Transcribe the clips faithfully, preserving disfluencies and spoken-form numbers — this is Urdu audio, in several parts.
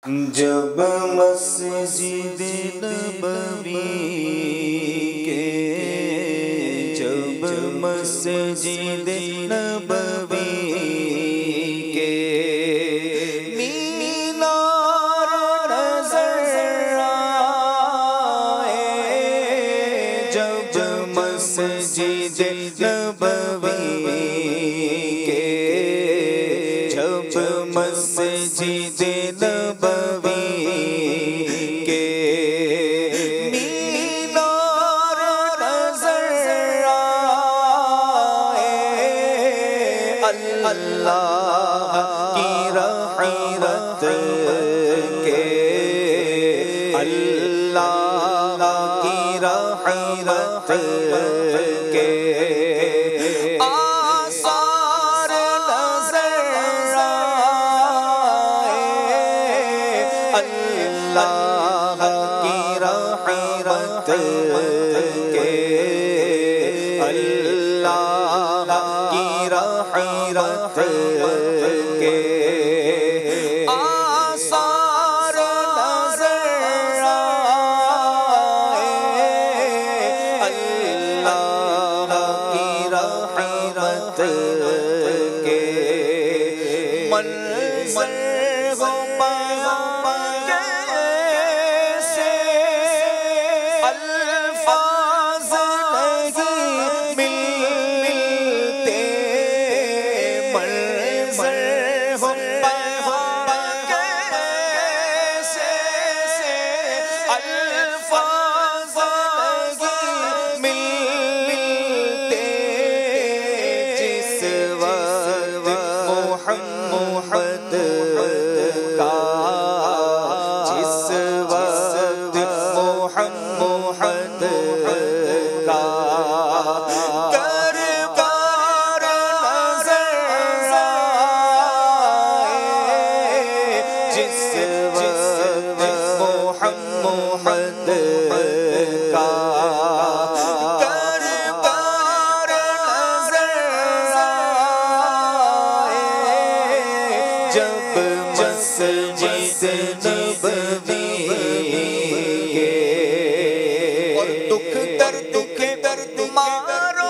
جب مسجد نبوی کے جب مسجد نبوی کے مینار نظر آئے جب مسجد نبوی کے جب مسجد اللہ کی رحمت کے اللہ کی رحمت کے آثار نظر آئے اللہ کی رحمت کے اللہ کی رحمت کے آثار نظر آئے اللہ کی رحمت کے منظر ہو کیسے الفاظ نہیں ملتے محمد کا جس وقت محمد کا دربار نظر آئے جس وقت محمد کا مسجد نبوی کے اور دکھ درد دکھ درد مارو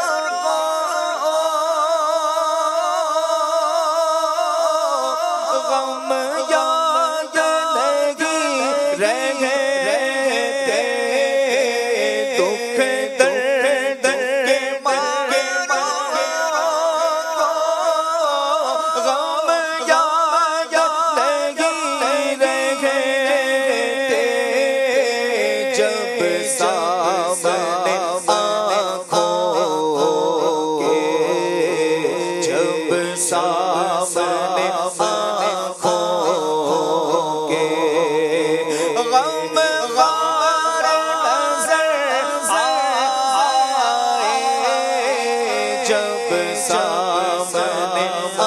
غم یاد نہیں رہتے دکھ درد کے مارو غم یاد سامنے آنکھوں کے جب سامنے آنکھوں کے غم غار نظر آئے جب سامنے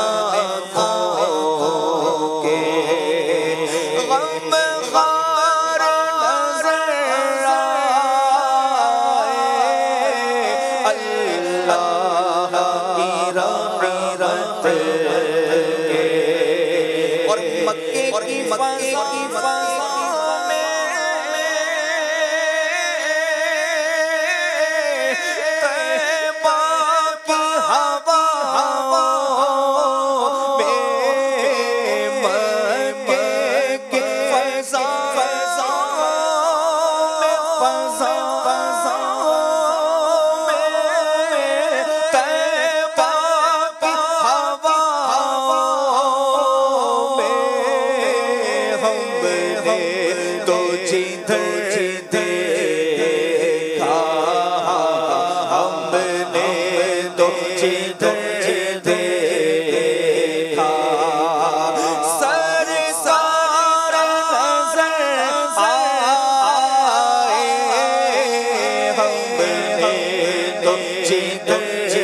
آنکھوں کے غم غار نظر اللہ کی رحمت کے اور مکے کی فضا میں طیبہ کی ہوا میں مکے کی فضا میں فضا تو جدھر دیکھا ہم نے تو جدھر دیکھا سرکار نظر آئے ہم نے تو جدھر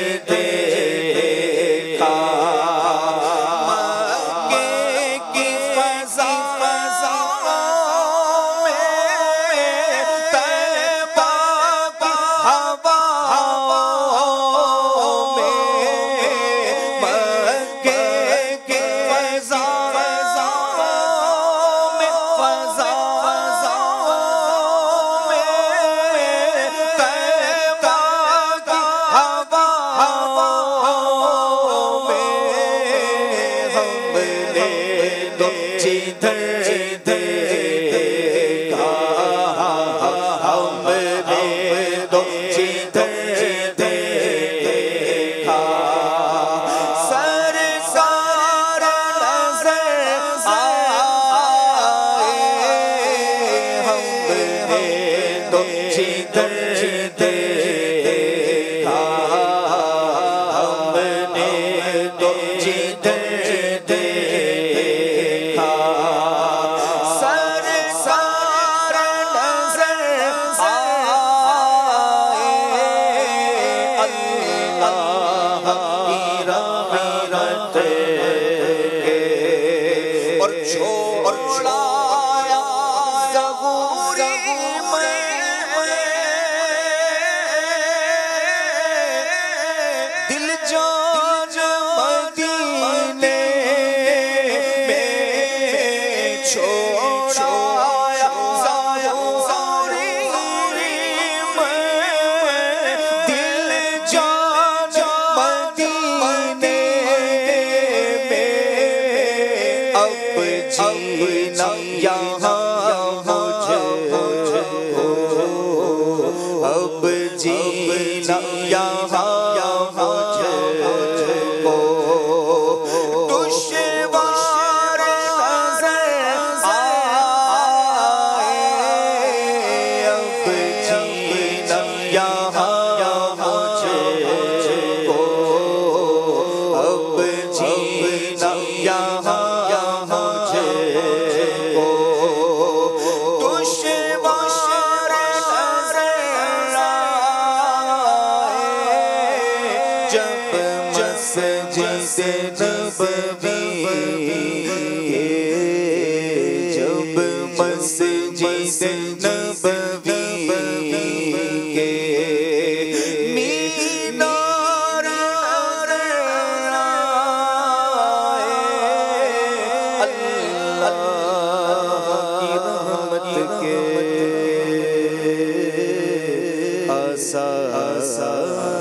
دیکھا مکے کی فضا آسا